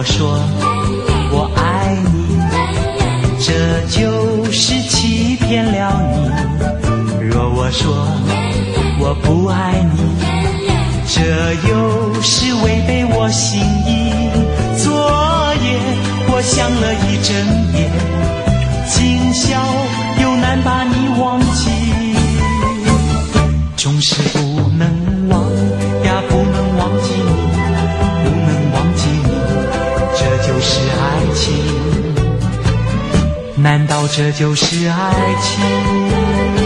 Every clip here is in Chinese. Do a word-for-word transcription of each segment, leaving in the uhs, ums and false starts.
我说我爱你，这就是欺骗了你；若我说我不爱你，这又是违背我心意。昨夜我想了一整夜，今宵又难把你忘记，总是不能忘呀，不能忘记你，不能忘记你，这就是爱情。难道这就是爱情？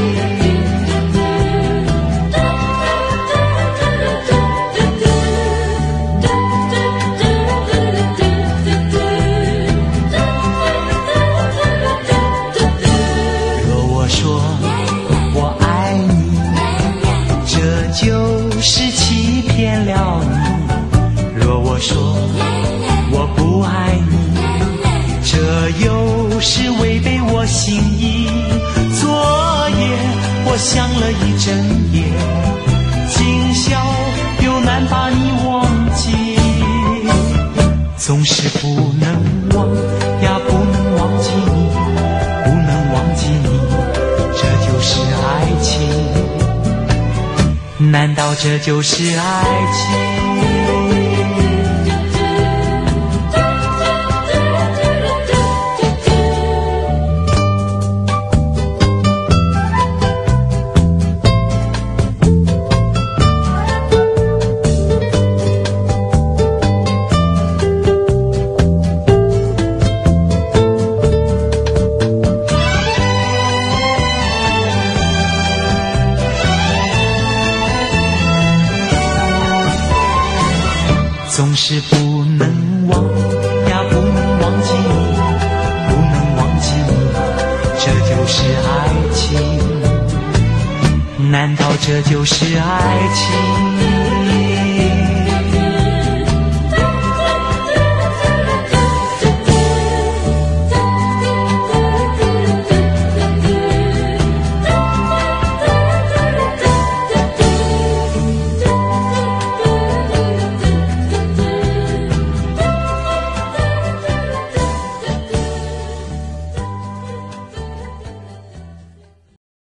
就是欺骗了你；若我说我不爱你，这又是违背我心意。昨夜我想了一整夜，今宵又难把你忘记，总是不能忘呀，不能忘记你，不能忘记你，这就是爱情。难道这就是爱情？总是不能忘呀，不能忘记你，不能忘记你，这就是爱情。难道这就是爱情？